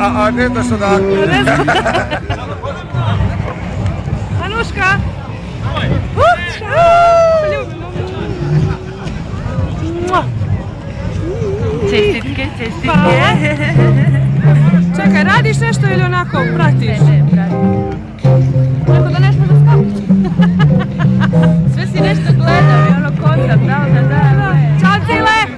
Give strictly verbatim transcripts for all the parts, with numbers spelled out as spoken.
a ne znaš odakle. Anuška! Čestitke, čestitke. Čekaj, radiš nešto ili onako pratiš? Ne, ne, pratim. Tako da nešto da skapiš. Sve si nešto gledao i ono kontam, da, da, da. Ćao, Cile!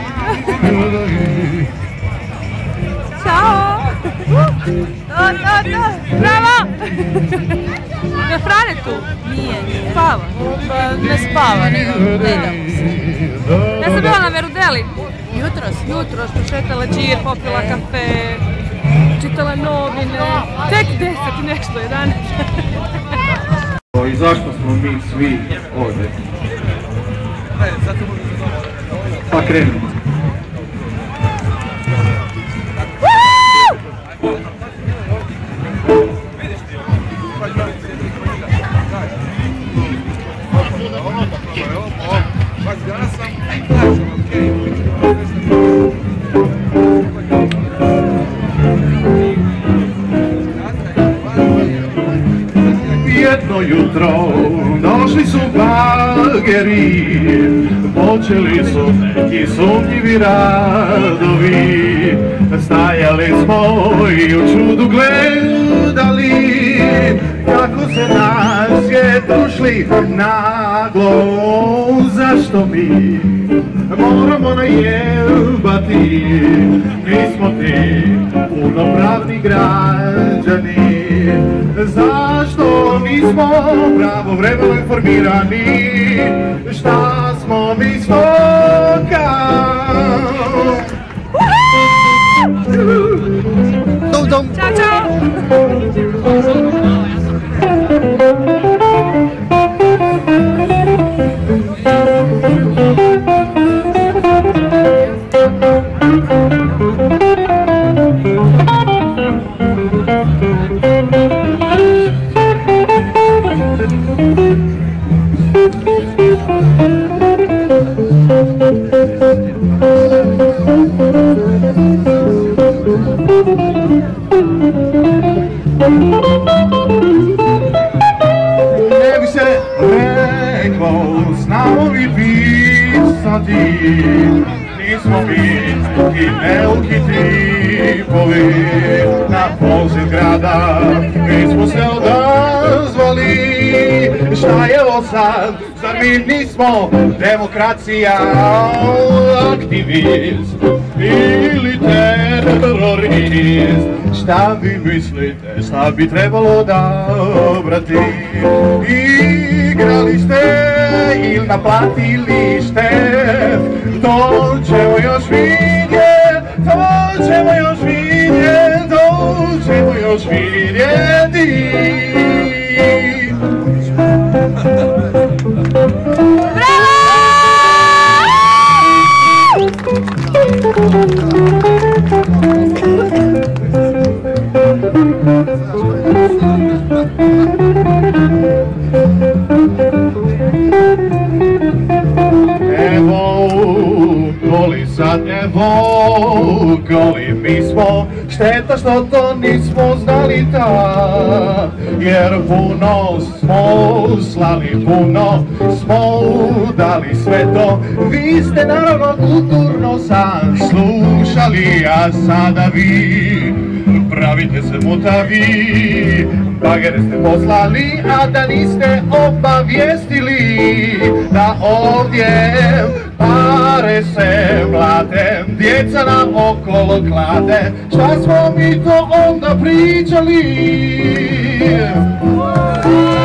Ćao! To, to, to! Bravo! Je Frane tu? Nije, nije. Spava? Pa ne spava, nego gledamo se. Ja sam bila na Verudeli. Jutros? Jutros, prošetala džir, popila kafe, čitala novine. Tek deset i nešto, jedanaest. I zašto smo mi svi ovdje? Pa krenimo. Jedno jutro došli su bageri, počeli su neki sumnjivi radovi. Stajali smo i u čudu gledali kako se na svijet ušli naglo. Zašto mi moramo najebati? Mi smo ti punopravni građani. Zašto nismo pravovremeno informirani? Šta smo mi stoka? Dum, dum. Ćao, čao! Ne bi se reklo, znamo mi pisati, nismo mi ti neuki tripovi. Na poziv grada mi smo se odazvali. Šta je ovo sad, zar mi nismo demokracija? Aktivist ili terorist? Šta vi mislite, šta bi trebalo odabrati? Igralište ili naplatilište? To ćemo još vidjet, to ćemo još vidjet, to ćemo još vidjeti. Evo, goli sad evo, goli mi smo, šteta što to nismo znali tad, jer puno smo slali, puno smo dali sve to. Vi ste naravno kulturno sam slušali, a sada vi pravite se mutavi. Bagere ste poslali, a da niste obavijestili da ovdje pare se mlate, djeca nam okolo klade. Šta smo mi to onda pričali?